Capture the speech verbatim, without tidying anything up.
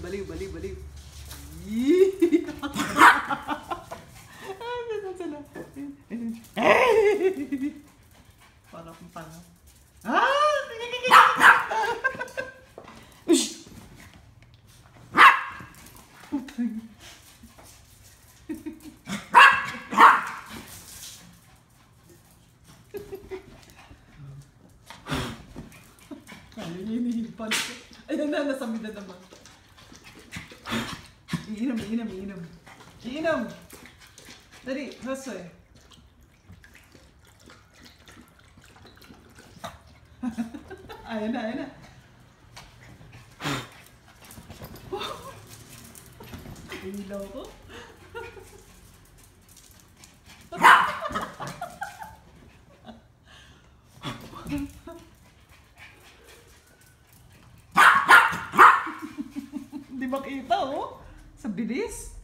baliw, baliw, baliw. Yee! Ay, nasan sila? Para kung tanga. Ah! Ush! Ayun, hinihilpan ko. Ayun na, nasamid na naman. Iinom, iinom, iinom. Iinom! Dali, hasoy. Ayun na, ayun na. Ilaw ko. Hindi makita, oh. Sa bilis.